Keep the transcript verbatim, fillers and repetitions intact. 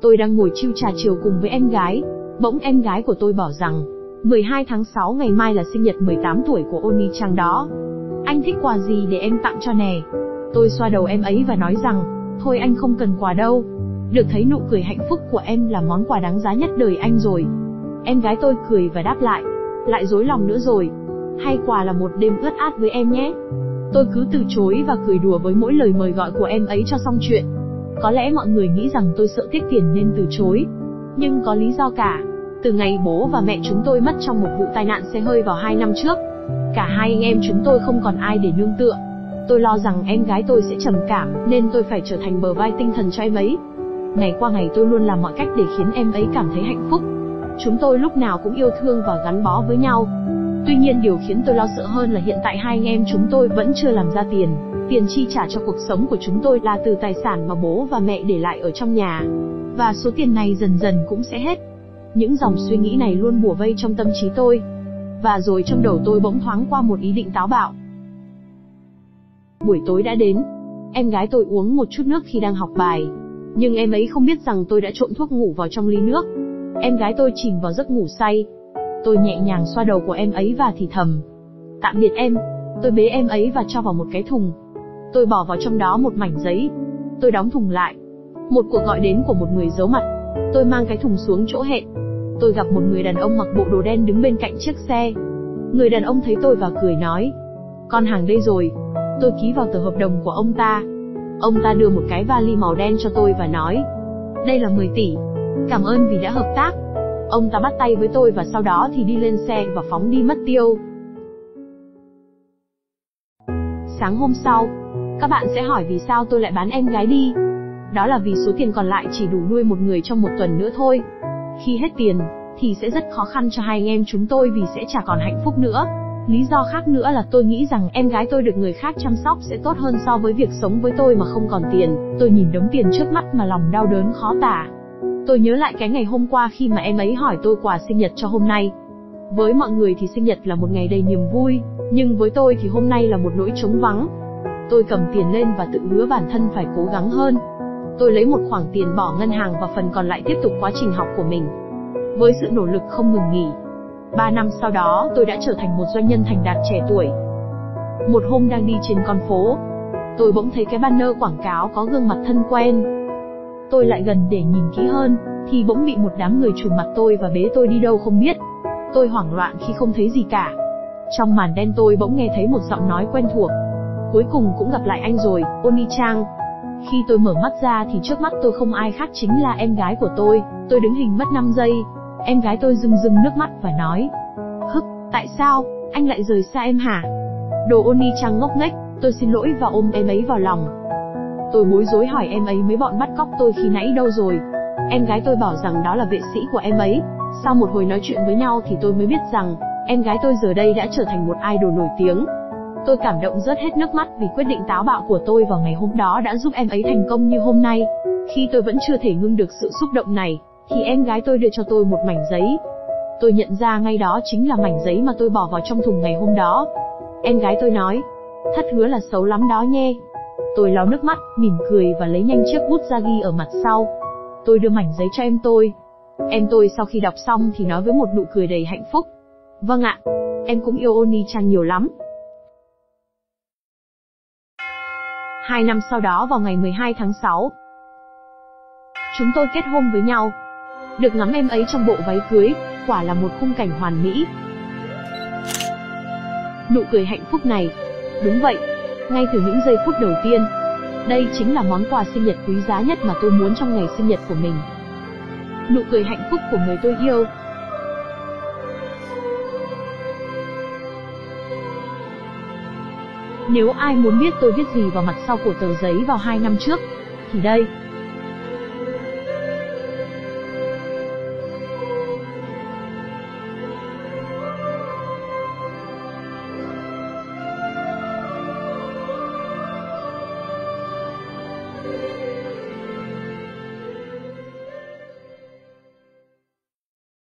Tôi đang ngồi chill trà chiều cùng với em gái, bỗng em gái của tôi bảo rằng, mười hai tháng sáu ngày mai là sinh nhật mười tám tuổi của Oni-chan đó. Anh thích quà gì để em tặng cho nè? Tôi xoa đầu em ấy và nói rằng, thôi anh không cần quà đâu. Được thấy nụ cười hạnh phúc của em là món quà đáng giá nhất đời anh rồi. Em gái tôi cười và đáp lại, lại dối lòng nữa rồi. Hay quà là một đêm ướt át với em nhé. Tôi cứ từ chối và cười đùa với mỗi lời mời gọi của em ấy cho xong chuyện. Có lẽ mọi người nghĩ rằng tôi sợ tiếc tiền nên từ chối. Nhưng có lý do cả. Từ ngày bố và mẹ chúng tôi mất trong một vụ tai nạn xe hơi vào hai năm trước, cả hai anh em chúng tôi không còn ai để nương tựa. Tôi lo rằng em gái tôi sẽ trầm cảm, nên tôi phải trở thành bờ vai tinh thần cho em ấy. Ngày qua ngày tôi luôn làm mọi cách để khiến em ấy cảm thấy hạnh phúc. Chúng tôi lúc nào cũng yêu thương và gắn bó với nhau. Tuy nhiên điều khiến tôi lo sợ hơn là hiện tại hai anh em chúng tôi vẫn chưa làm ra tiền. Tiền chi trả cho cuộc sống của chúng tôi là từ tài sản mà bố và mẹ để lại ở trong nhà. Và số tiền này dần dần cũng sẽ hết. Những dòng suy nghĩ này luôn bủa vây trong tâm trí tôi. Và rồi trong đầu tôi bỗng thoáng qua một ý định táo bạo. Buổi tối đã đến. Em gái tôi uống một chút nước khi đang học bài. Nhưng em ấy không biết rằng tôi đã trộn thuốc ngủ vào trong ly nước. Em gái tôi chìm vào giấc ngủ say. Tôi nhẹ nhàng xoa đầu của em ấy và thì thầm, tạm biệt em. Tôi bế em ấy và cho vào một cái thùng. Tôi bỏ vào trong đó một mảnh giấy. Tôi đóng thùng lại. Một cuộc gọi đến của một người giấu mặt. Tôi mang cái thùng xuống chỗ hẹn. Tôi gặp một người đàn ông mặc bộ đồ đen đứng bên cạnh chiếc xe. Người đàn ông thấy tôi và cười nói, con hàng đây rồi. Tôi ký vào tờ hợp đồng của ông ta. Ông ta đưa một cái vali màu đen cho tôi và nói, đây là mười tỷ. Cảm ơn vì đã hợp tác. Ông ta bắt tay với tôi và sau đó thì đi lên xe và phóng đi mất tiêu. Sáng hôm sau, các bạn sẽ hỏi vì sao tôi lại bán em gái đi. Đó là vì số tiền còn lại chỉ đủ nuôi một người trong một tuần nữa thôi. Khi hết tiền, thì sẽ rất khó khăn cho hai anh em chúng tôi vì sẽ chả còn hạnh phúc nữa. Lý do khác nữa là tôi nghĩ rằng em gái tôi được người khác chăm sóc sẽ tốt hơn so với việc sống với tôi mà không còn tiền. Tôi nhìn đống tiền trước mắt mà lòng đau đớn khó tả. Tôi nhớ lại cái ngày hôm qua khi mà em ấy hỏi tôi quà sinh nhật cho hôm nay. Với mọi người thì sinh nhật là một ngày đầy niềm vui, nhưng với tôi thì hôm nay là một nỗi trống vắng. Tôi cầm tiền lên và tự hứa bản thân phải cố gắng hơn. Tôi lấy một khoản tiền bỏ ngân hàng và phần còn lại tiếp tục quá trình học của mình. Với sự nỗ lực không ngừng nghỉ, ba năm sau đó tôi đã trở thành một doanh nhân thành đạt trẻ tuổi. Một hôm đang đi trên con phố, tôi bỗng thấy cái banner quảng cáo có gương mặt thân quen. Tôi lại gần để nhìn kỹ hơn, thì bỗng bị một đám người trùm mặt tôi và bế tôi đi đâu không biết. Tôi hoảng loạn khi không thấy gì cả. Trong màn đen tôi bỗng nghe thấy một giọng nói quen thuộc. Cuối cùng cũng gặp lại anh rồi, Oni-chan. Khi tôi mở mắt ra thì trước mắt tôi không ai khác chính là em gái của tôi. Tôi đứng hình mất năm giây. Em gái tôi rưng rưng nước mắt và nói, hức, tại sao, anh lại rời xa em hả? Đồ Oni-chan ngốc nghếch. Tôi xin lỗi và ôm em ấy vào lòng. Tôi bối rối hỏi em ấy mấy bọn bắt cóc tôi khi nãy đâu rồi. Em gái tôi bảo rằng đó là vệ sĩ của em ấy. Sau một hồi nói chuyện với nhau thì tôi mới biết rằng em gái tôi giờ đây đã trở thành một idol nổi tiếng. Tôi cảm động rớt hết nước mắt vì quyết định táo bạo của tôi vào ngày hôm đó đã giúp em ấy thành công như hôm nay. Khi tôi vẫn chưa thể ngưng được sự xúc động này, thì em gái tôi đưa cho tôi một mảnh giấy. Tôi nhận ra ngay đó chính là mảnh giấy mà tôi bỏ vào trong thùng ngày hôm đó. Em gái tôi nói, thất hứa là xấu lắm đó nhé. Tôi lau nước mắt, mỉm cười và lấy nhanh chiếc bút ra ghi ở mặt sau. Tôi đưa mảnh giấy cho em tôi. Em tôi sau khi đọc xong thì nói với một nụ cười đầy hạnh phúc, vâng ạ, em cũng yêu Oni-chan nhiều lắm. Hai năm sau đó vào ngày mười hai tháng sáu, chúng tôi kết hôn với nhau. Được ngắm em ấy trong bộ váy cưới, quả là một khung cảnh hoàn mỹ. Nụ cười hạnh phúc này, đúng vậy, ngay từ những giây phút đầu tiên. Đây chính là món quà sinh nhật quý giá nhất mà tôi muốn trong ngày sinh nhật của mình. Nụ cười hạnh phúc của người tôi yêu. Nếu ai muốn biết tôi viết gì vào mặt sau của tờ giấy vào hai năm trước, thì đây.